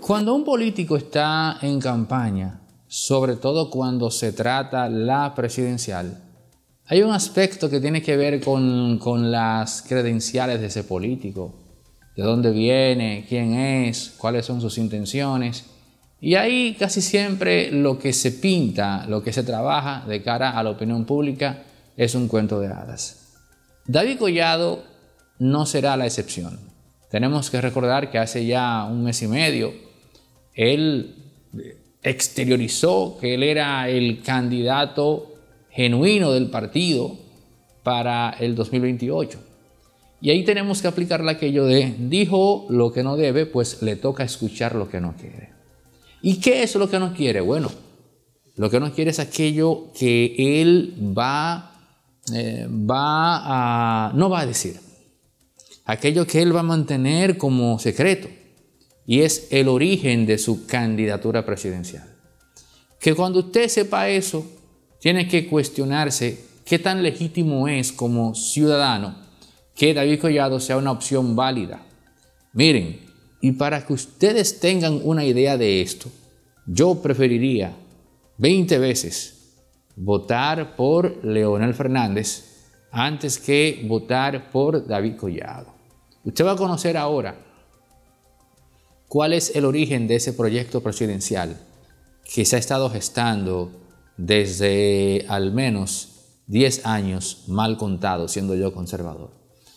Cuando un político está en campaña, sobre todo cuando se trata la presidencial, hay un aspecto que tiene que ver con las credenciales de ese político, de dónde viene, quién es, cuáles son sus intenciones. Y ahí casi siempre lo que se pinta, lo que se trabaja de cara a la opinión pública es un cuento de hadas. David Collado no será la excepción. Tenemos que recordar que hace ya un mes y medio él exteriorizó que él era el candidato genuino del partido para el 2028. Y ahí tenemos que aplicarle aquello de dijo lo que no debe, pues le toca escuchar lo que no quiere. ¿Y qué es lo que no quiere? Bueno, lo que no quiere es aquello que él no va a decir. Aquello que él va a mantener como secreto. Y es el origen de su candidatura presidencial. Que cuando usted sepa eso, tiene que cuestionarse qué tan legítimo es como ciudadano que David Collado sea una opción válida. Miren, y para que ustedes tengan una idea de esto, yo preferiría 20 veces votar por Leonel Fernández antes que votar por David Collado. Usted va a conocer ahora cuál es el origen de ese proyecto presidencial que se ha estado gestando desde al menos 10 años mal contados, siendo yo conservador.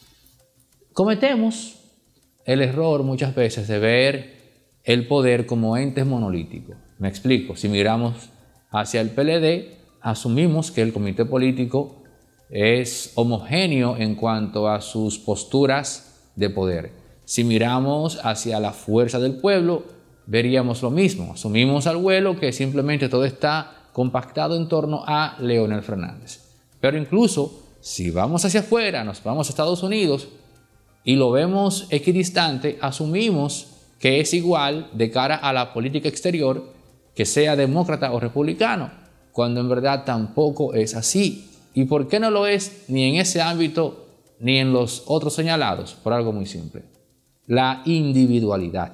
Cometemos el error muchas veces de ver el poder como entes monolíticos. Me explico, si miramos hacia el PLD, asumimos que el comité político es homogéneo en cuanto a sus posturas de poder. Si miramos hacia la fuerza del pueblo, veríamos lo mismo. Asumimos al vuelo que simplemente todo está compactado en torno a Leonel Fernández. Pero incluso si vamos hacia afuera, nos vamos a Estados Unidos y lo vemos equidistante, asumimos que es igual de cara a la política exterior, que sea demócrata o republicano, cuando en verdad tampoco es así. ¿Y por qué no lo es ni en ese ámbito ni en los otros señalados? Por algo muy simple. La individualidad,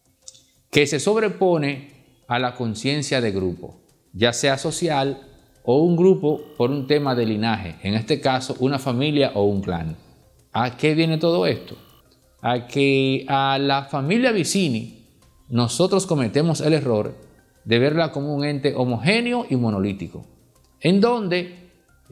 que se sobrepone a la conciencia de grupo, ya sea social o un grupo por un tema de linaje, en este caso una familia o un clan. ¿A qué viene todo esto? A que a la familia Vicini nosotros cometemos el error de verla como un ente homogéneo y monolítico, en donde,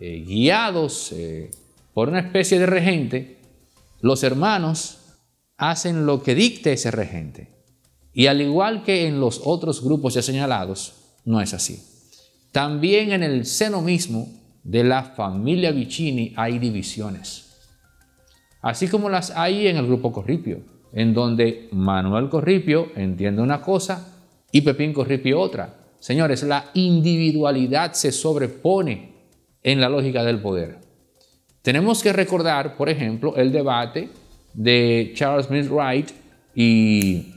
guiados por una especie de regente, los hermanos hacen lo que dicte ese regente. Y al igual que en los otros grupos ya señalados, no es así. También en el seno mismo de la familia Vicini hay divisiones. Así como las hay en el grupo Corripio, en donde Manuel Corripio entiende una cosa y Pepín Corripio otra. Señores, la individualidad se sobrepone en la lógica del poder. Tenemos que recordar, por ejemplo, el debate de Charles Smith Wright y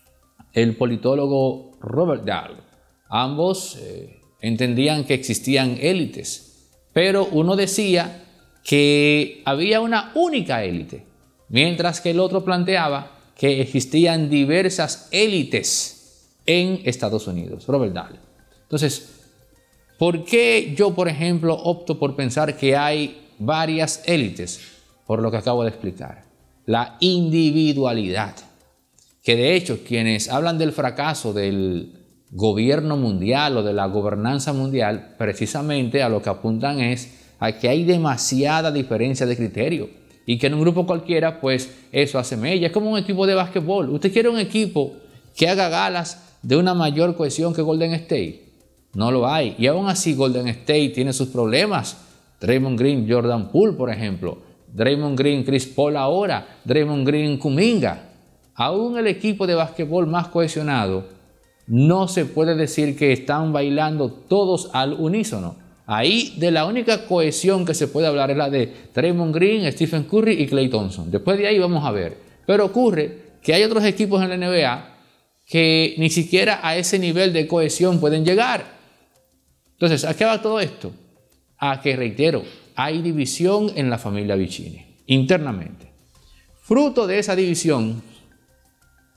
el politólogo Robert Dahl. Ambos entendían que existían élites, pero uno decía que había una única élite, mientras que el otro planteaba que existían diversas élites en Estados Unidos. Robert Dahl. Entonces, ¿por qué yo, por ejemplo, opto por pensar que hay varias élites? Por lo que acabo de explicar. La individualidad, que de hecho quienes hablan del fracaso del gobierno mundial o de la gobernanza mundial, precisamente a lo que apuntan es a que hay demasiada diferencia de criterio y que en un grupo cualquiera pues eso hace mella. Es como un equipo de básquetbol. Usted quiere un equipo que haga galas de una mayor cohesión que Golden State. No lo hay. Y aún así Golden State tiene sus problemas. Draymond Green, Jordan Poole, por ejemplo. Draymond Green, Chris Paul ahora. Draymond Green, Kuminga. Aún el equipo de básquetbol más cohesionado no se puede decir que están bailando todos al unísono. Ahí de la única cohesión que se puede hablar es la de Draymond Green, Stephen Curry y Klay Thompson. Después de ahí vamos a ver. Pero ocurre que hay otros equipos en la NBA que ni siquiera a ese nivel de cohesión pueden llegar. Entonces, ¿a qué va todo esto? A que, reitero, hay división en la familia Vicini, internamente. Fruto de esa división,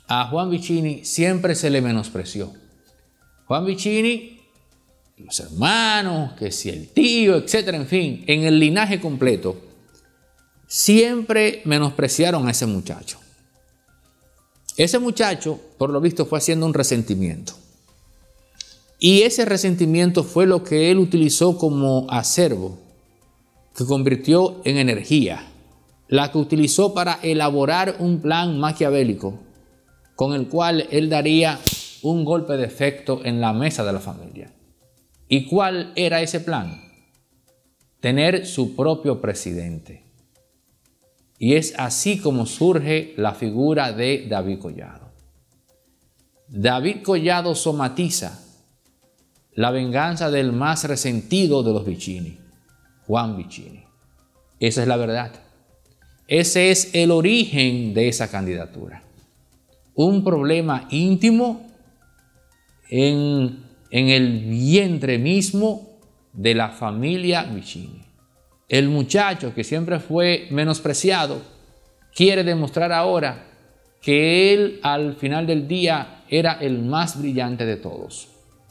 a Juan Vicini siempre se le menospreció. Juan Vicini, los hermanos, que si el tío, etcétera, en fin, en el linaje completo, siempre menospreciaron a ese muchacho. Ese muchacho, por lo visto, fue haciendo un resentimiento. Y ese resentimiento fue lo que él utilizó como acervo, que convirtió en energía, la que utilizó para elaborar un plan maquiavélico con el cual él daría un golpe de efecto en la mesa de la familia. ¿Y cuál era ese plan? Tener su propio presidente. Y es así como surge la figura de David Collado. David Collado somatiza la venganza del más resentido de los Vicini, Juan Vicini. Esa es la verdad. Ese es el origen de esa candidatura. Un problema íntimo en el vientre mismo de la familia Vicini. El muchacho que siempre fue menospreciado quiere demostrar ahora que él al final del día era el más brillante de todos.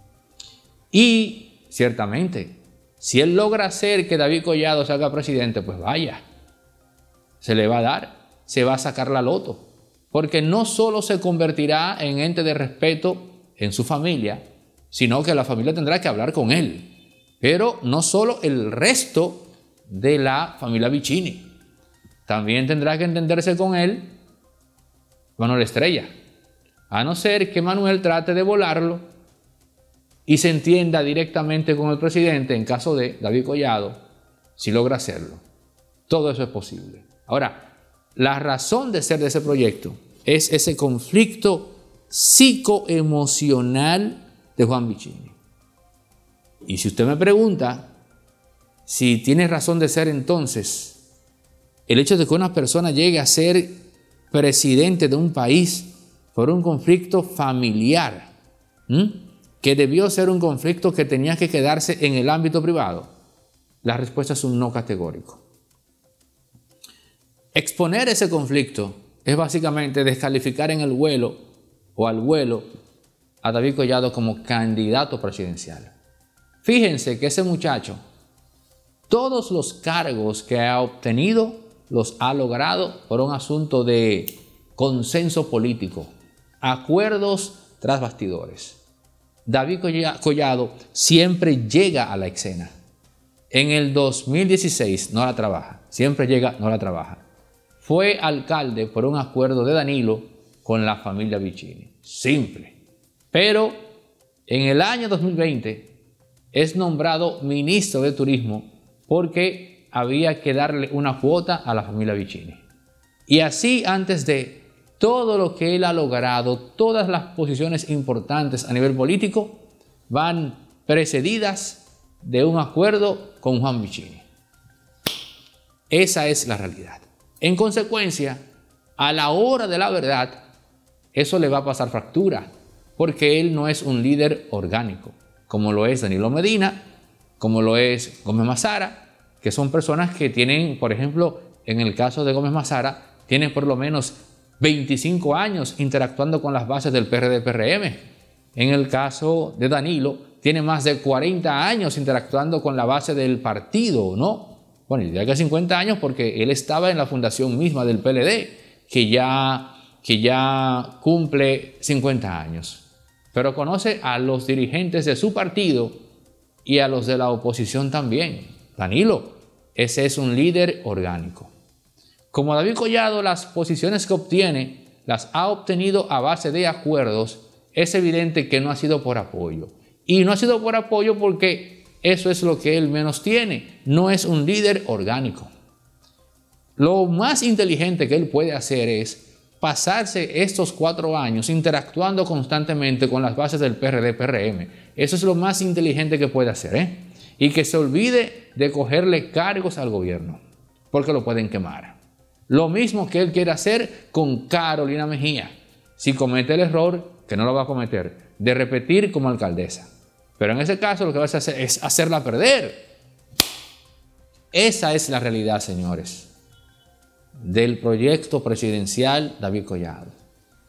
Y ciertamente, si él logra hacer que David Collado se haga presidente, pues vaya, se le va a dar, se va a sacar la loto, porque no solo se convertirá en ente de respeto en su familia, sino que la familia tendrá que hablar con él. Pero no solo el resto de la familia Vicini, también tendrá que entenderse con él Manuel Estrella, a no ser que Manuel trate de volarlo y se entienda directamente con el presidente en caso de David Collado, si logra hacerlo. Todo eso es posible. Ahora, la razón de ser de ese proyecto es ese conflicto psicoemocional de Juan Vicini. Y si usted me pregunta si tiene razón de ser entonces el hecho de que una persona llegue a ser presidente de un país por un conflicto familiar, que debió ser un conflicto que tenía que quedarse en el ámbito privado, la respuesta es un no categórico. Exponer ese conflicto es básicamente descalificar en el vuelo o al vuelo a David Collado como candidato presidencial. Fíjense que ese muchacho, todos los cargos que ha obtenido los ha logrado por un asunto de consenso político, acuerdos tras bastidores. David Collado siempre llega a la escena. En el 2016 no la trabaja, siempre llega, no la trabaja. Fue alcalde por un acuerdo de Danilo con la familia Vicini. Simple. Pero en el año 2020 es nombrado ministro de Turismo porque había que darle una cuota a la familia Vicini. Y así antes de todo lo que él ha logrado, todas las posiciones importantes a nivel político van precedidas de un acuerdo con Juan Vicini. Esa es la realidad. En consecuencia, a la hora de la verdad, eso le va a pasar factura, porque él no es un líder orgánico, como lo es Danilo Medina, como lo es Gómez Mazara, que son personas que tienen, por ejemplo, en el caso de Gómez Mazara, tienen por lo menos 25 años interactuando con las bases del PRD-PRM. En el caso de Danilo, tiene más de 40 años interactuando con la base del partido, ¿no? Bueno, ya que 50 años porque él estaba en la fundación misma del PLD, que ya cumple 50 años. Pero conoce a los dirigentes de su partido y a los de la oposición también. Danilo, ese es un líder orgánico. Como David Collado, las posiciones que obtiene las ha obtenido a base de acuerdos, es evidente que no ha sido por apoyo. Y no ha sido por apoyo porque eso es lo que él menos tiene. No es un líder orgánico. Lo más inteligente que él puede hacer es pasarse estos 4 años interactuando constantemente con las bases del PRD-PRM. Eso es lo más inteligente que puede hacer, Y que se olvide de cogerle cargos al gobierno, porque lo pueden quemar. Lo mismo que él quiere hacer con Carolina Mejía, si comete el error, que no lo va a cometer, de repetir como alcaldesa. Pero en ese caso lo que vas a hacer es hacerla perder. Esa es la realidad, señores, del proyecto presidencial David Collado.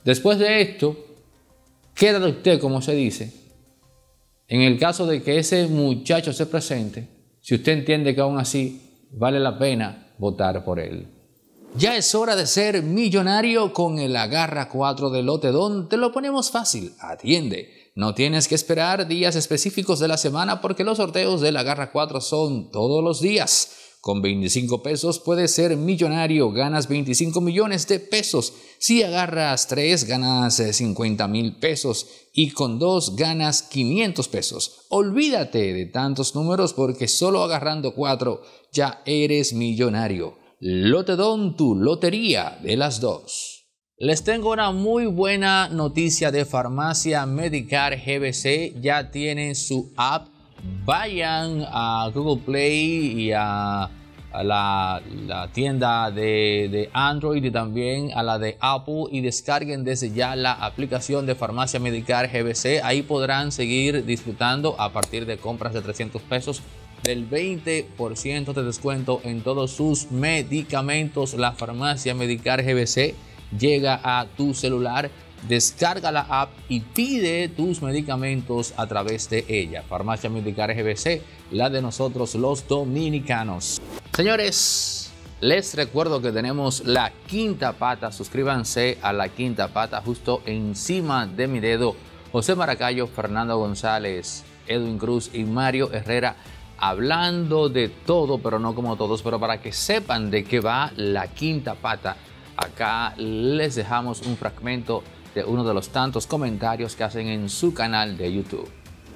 Después de esto, queda de usted, como se dice, en el caso de que ese muchacho se presente, si usted entiende que aún así vale la pena votar por él. Ya es hora de ser millonario con el Agarra 4 de Lotedom. Te lo ponemos fácil. Atiende. No tienes que esperar días específicos de la semana porque los sorteos del Agarra 4 son todos los días. Con 25 pesos puedes ser millonario, ganas 25 millones de pesos. Si agarras 3, ganas 50,000 pesos y con 2 ganas 500 pesos. Olvídate de tantos números porque solo agarrando 4 ya eres millonario. Lotedom, tu lotería de las 2. Les tengo una muy buena noticia de Farmacia Medicare GBC. Ya tienen su app. Vayan a Google Play y a la tienda de Android y también a la de Apple y descarguen desde ya la aplicación de Farmacia Medicare GBC. Ahí podrán seguir disfrutando a partir de compras de 300 pesos del 20% de descuento en todos sus medicamentos. La Farmacia Medicare GBC llega a tu celular. Descarga la app y pide tus medicamentos a través de ella. Farmacia Medicare GBC, la de nosotros los dominicanos. Señores, les recuerdo que tenemos La Quinta Pata. Suscríbanse a La Quinta Pata justo encima de mi dedo. José Maracayo, Fernando González, Edwin Cruz y Mario Herrera hablando de todo, pero no como todos, pero para que sepan de qué va La Quinta Pata. Acá les dejamos un fragmento de uno de los tantos comentarios que hacen en su canal de YouTube.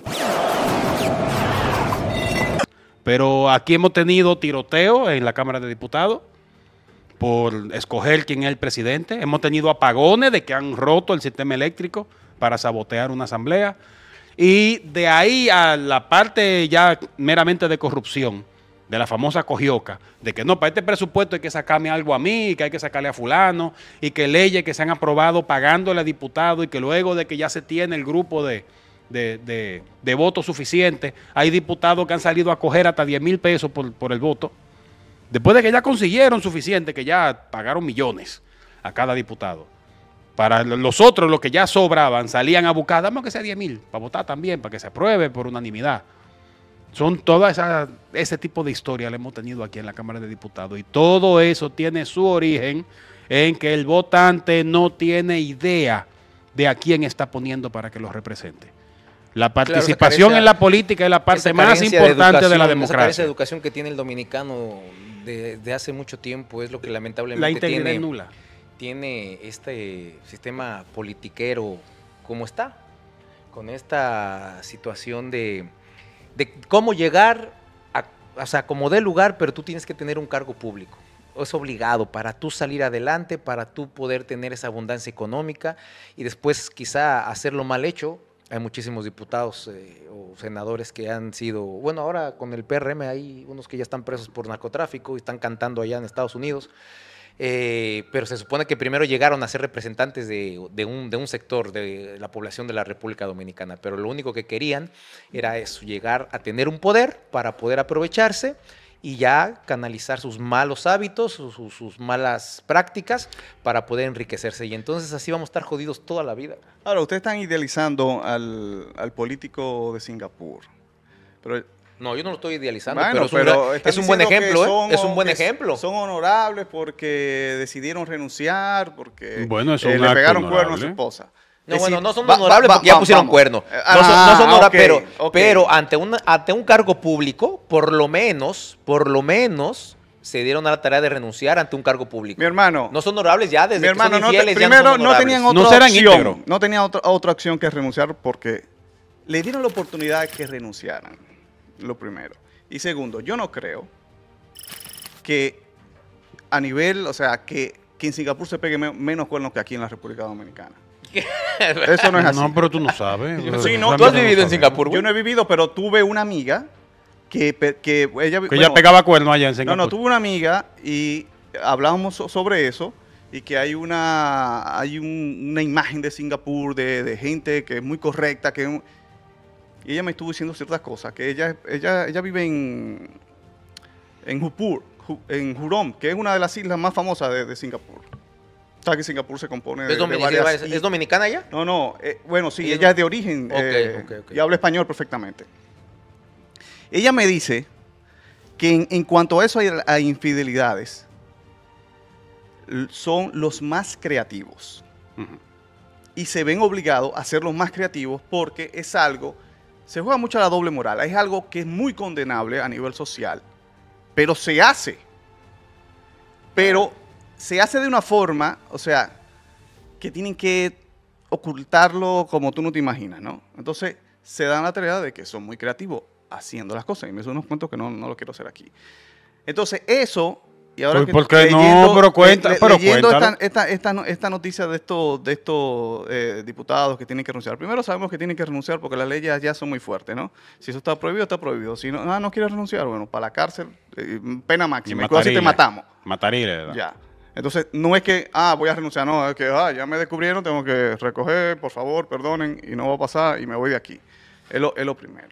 Pero aquí hemos tenido tiroteo en la Cámara de Diputados por escoger quién es el presidente. Hemos tenido apagones de que han roto el sistema eléctrico para sabotear una asamblea. Y de ahí a la parte ya meramente de corrupción, de la famosa cogioca, de que no, para este presupuesto hay que sacarme algo a mí, que hay que sacarle a fulano, y que leyes que se han aprobado pagándole a diputados, y que luego de que ya se tiene el grupo de votos suficientes, hay diputados que han salido a coger hasta 10,000 pesos por el voto, después de que ya consiguieron suficiente, que ya pagaron millones a cada diputado. Para los otros, los que ya sobraban, salían a buscar, dame que sea 10,000, para votar también, para que se apruebe por unanimidad. Son todas ese tipo de historias que hemos tenido aquí en la Cámara de Diputados y todo eso tiene su origen en que el votante no tiene idea de a quién está poniendo para que lo represente. La participación en la política es la parte más importante de la democracia. Esa carencia de educación que tiene el dominicano de hace mucho tiempo es lo que lamentablemente la integridad nula. Tiene este sistema politiquero como está, con esta situación de cómo llegar, o sea, como dé lugar, pero tú tienes que tener un cargo público. Es obligado para tú salir adelante, para tú poder tener esa abundancia económica y después quizá hacerlo mal hecho. Hay muchísimos diputados o senadores que han sido, bueno, ahora con el PRM hay unos que ya están presos por narcotráfico y están cantando allá en Estados Unidos. Pero se supone que primero llegaron a ser representantes de un sector de la población de la República Dominicana, pero lo único que querían era eso, llegar a tener un poder para poder aprovecharse y ya canalizar sus malos hábitos, sus malas prácticas para poder enriquecerse. Y entonces así vamos a estar jodidos toda la vida. Ahora, ustedes están idealizando al político de Singapur, pero... No, yo no lo estoy idealizando, bueno, pero es un buen ejemplo, es un buen ejemplo. Son honorables porque decidieron renunciar, porque bueno, le pegaron cuerno a su esposa. No, bueno, no son honorables porque ya pusieron cuerno. No son honorables, pero ante un cargo público, por lo menos, se dieron a la tarea de renunciar ante un cargo público. Mi hermano. No son honorables ya, desde mi hermano, que son infieles, primero no tenían otra opción. No tenían otra opción que renunciar porque le dieron la oportunidad de que renunciaran. Lo primero. Y segundo, yo no creo que a nivel, o sea, que en Singapur se pegue menos cuernos que aquí en la República Dominicana. Eso no es así. No, pero tú no sabes. Sí, no, ¿tú has vivido en Singapur? Yo no he vivido, pero tuve una amiga que ella pegaba cuernos allá en Singapur. No, tuve una amiga y hablábamos sobre eso y que hay una imagen de Singapur de gente que es muy correcta, y ella me estuvo diciendo ciertas cosas, que ella vive en Hupur, en Jurong, que es una de las islas más famosas de Singapur. sabes que Singapur se compone ¿Es, ¿Es dominicana ella? No, bueno, sí, Ella ella es de origen Ok. y habla español perfectamente. Ella me dice que en cuanto a eso a infidelidades, son los más creativos. Y se ven obligados a ser los más creativos porque es algo, se juega mucho a la doble moral, es algo que es muy condenable a nivel social, pero se hace. Pero se hace de una forma, o sea, que tienen que ocultarlo como tú no te imaginas, ¿no? Entonces, se dan la tarea de que son muy creativos haciendo las cosas. Y me son unos cuentos que no lo quiero hacer aquí. Entonces, eso... Y ahora ¿Por qué no? Pero leyendo cuéntalo. esta noticia de estos diputados que tienen que renunciar. Primero sabemos que tienen que renunciar porque las leyes ya son muy fuertes, ¿no? Si eso está prohibido, está prohibido. Si no quiere renunciar, bueno, para la cárcel, pena máxima. Y cuando así te matamos. Matarile, ¿verdad? Ya. Entonces, no es que, voy a renunciar, no, es que, ya me descubrieron, tengo que recoger, por favor, perdonen, y no va a pasar, y me voy de aquí. Es lo primero.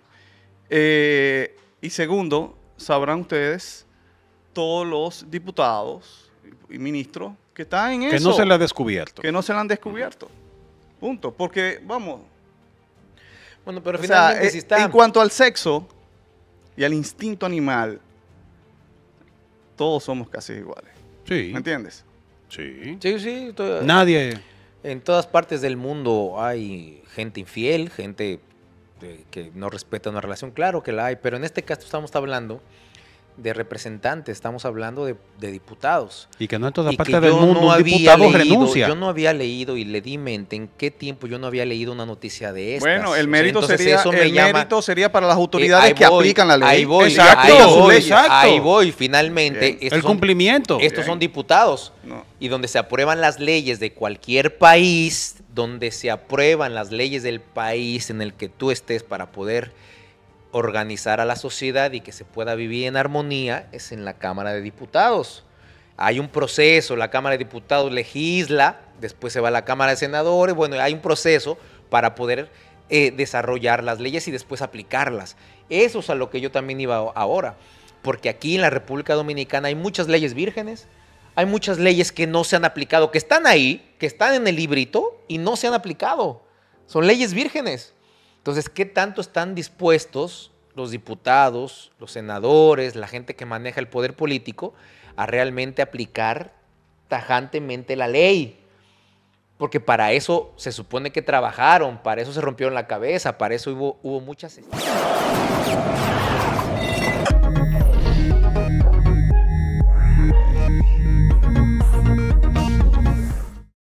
Y segundo, sabrán ustedes, todos los diputados y ministros que están en eso. Que no se le ha descubierto. Que no se le han descubierto. Punto. Porque, vamos. Bueno, pero finalmente si está... En cuanto al sexo y al instinto animal, todos somos casi iguales. Sí. ¿Me entiendes? Sí. Sí. Nadie... En todas partes del mundo hay gente infiel, gente que no respeta una relación. Claro que la hay, pero en este caso estamos hablando de representantes, estamos hablando de diputados. Y que no en toda Y parte que del yo mundo no un había diputado leído, renuncia. Yo no había leído y le di mente en qué tiempo yo no había leído una noticia de estas. Bueno, el mérito, entonces sería, eso me llama, mérito sería para las autoridades que voy, aplican la ley. Ahí voy, Exacto, exacto. Ahí voy, finalmente. El cumplimiento. Estos son diputados. No. Y donde se aprueban las leyes de cualquier país, donde se aprueban las leyes del país en el que tú estés para poder organizar a la sociedad y que se pueda vivir en armonía, es en la Cámara de Diputados. Hay un proceso, la Cámara de Diputados legisla, después se va a la Cámara de Senadores, bueno, hay un proceso para poder desarrollar las leyes y después aplicarlas. Eso es a lo que yo también iba ahora, porque aquí en la República Dominicana hay muchas leyes vírgenes, hay muchas leyes que no se han aplicado, que están ahí, que están en el librito y no se han aplicado. Son leyes vírgenes. Entonces, ¿qué tanto están dispuestos los diputados, los senadores, la gente que maneja el poder político a realmente aplicar tajantemente la ley? Porque para eso se supone que trabajaron, para eso se rompieron la cabeza, para eso hubo muchas...